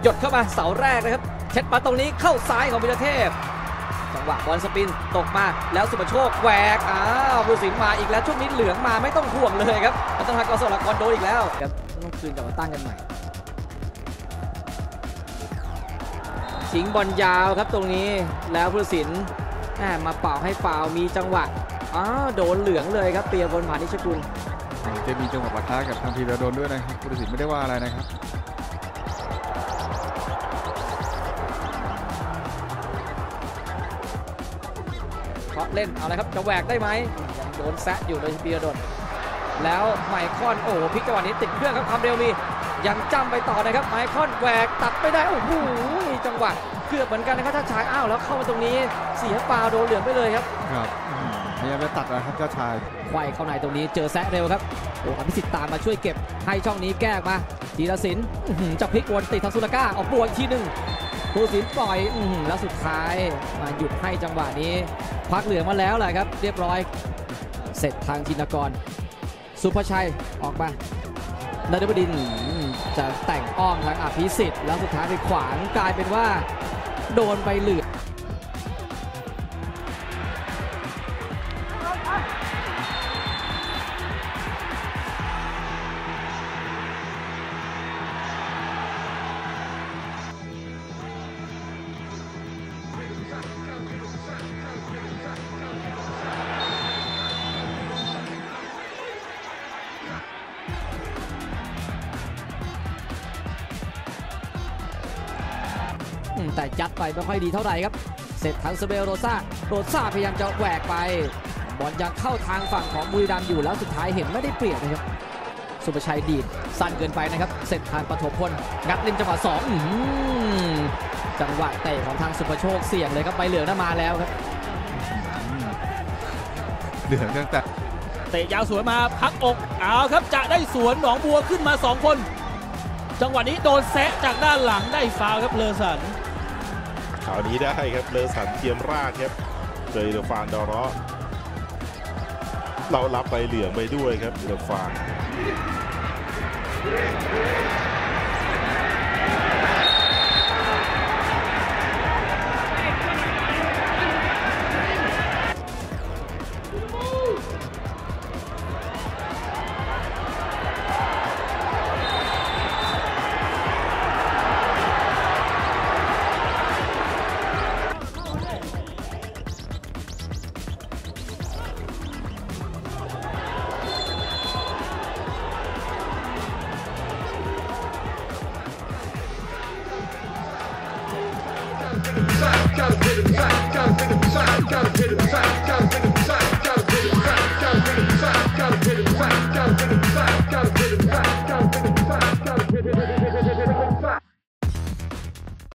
หยดเข้ามาเสาแรกนะครับเช็ดมาตรงนี้เข้าซ้ายของพิรเทพจังหวะบอลสปินตกมาแล้วสุภโชคแหวกผู้ตัดสินมาอีกแล้วช่วงนี้เหลืองมาไม่ต้องห่วงเลยครับรัตนากร สลักกรโดนอีกแล้วครับต้องคืนกลับมาตั้งกันใหม่สิงบอลยาวครับตรงนี้แล้วผู้ตัดสินมาเป่าให้ฟาวมีจังหวะโดนเหลืองเลยครับเปียพล พานิชกุลจะมีจังหวะปะทะกับทางพีระดลด้วยนะครับผู้ตัดสินไม่ได้ว่าอะไรนะครับเคาะเล่นเอาเลยครับจะแหวกได้ไหมยังโดนแซะอยู่โดยพีระดลแล้วไมคอนโอ้พลิกจังหวะนี้ติดเครื่องครับความเร็วมียังจ้ำไปต่อนะครับไมคอนแหวกตัดไม่ได้โอ้โหจังหวะเกือบเหมือนกันนะครับถ้าชายแล้วเข้ามาตรงนี้เสียฟาวโดนเหลืองไปเลยครับพยายามจะตัดนะครับเจ้าชายไขว้เข้าในตรงนี้เจอแซะเร็วครับโอ้อภิสิทธิ์ตามมาช่วยเก็บให้ช่องนี้แก้มาธีรศิลป์จะพลิกวนติดทางสุรก้าออกบวกอีกทีหนึ่งผู้ตัดสินปล่อยแล้วสุดท้ายมาหยุดให้จังหวะนี้พักเหลืองมาแล้วแหละครับเรียบร้อยเสร็จทางธินกรสุภชัยออกมานฤบดินจะแต่งอ้อมทางอภิสิทธิ์แล้วสุดท้ายไปขวางกลายเป็นว่าโดนไปเหลืองแต่ยัดไปไม่ค่อยดีเท่าไหร่ครับเสร็จทางสเบลโรซ่าพยายามจะแหวกไปบอลยังเข้าทางฝั่งของบุรีรัมย์อยู่แล้วสุดท้ายเห็นไม่ได้เปรียบนะครับสุภชัยดีดสั้นเกินไปนะครับเสร็จทางปฐมพลงัดเล่นจังหวะ2จังหวะเตะของทางสุภโชคเสี่ยงเลยครับใบเหลืองน่ามาแล้วครับเหลืองตั้งแต่เตะยาวสวนมาพักอกครับจะได้สวนหนองบัวขึ้นมา2คนจังหวะนี้โดนแซะจากด้านหลังได้ฟาวครับเลอสันข่าวนี้ได้ครับเลอสันเทียมราชครับเจอเดฟานดอร์เรารับใบเหลืองไปด้วยครับเดฟาน Gotta hit him back, gotta hit him back, gotta hit him back, gotta hit him back, gotta hit him back, gotta hit him back, gotta hit him back, gotta hit him back, gotta hit him back, gotta hit him